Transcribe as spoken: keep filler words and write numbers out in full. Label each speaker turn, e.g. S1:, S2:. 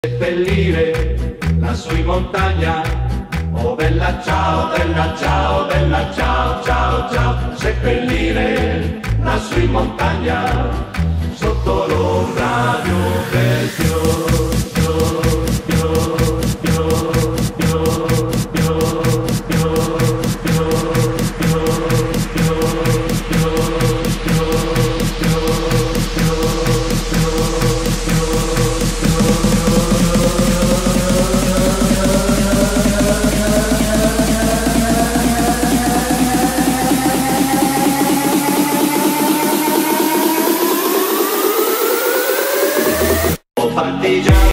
S1: Seppellire lassù in montagna, oh bella ciao, bella ciao, bella ciao, ciao, ciao. Seppellire lassù in montagna, sotto l'ombra di un bel fior, fior, fior, fior, fior, fior, fior, fior, fior, fior.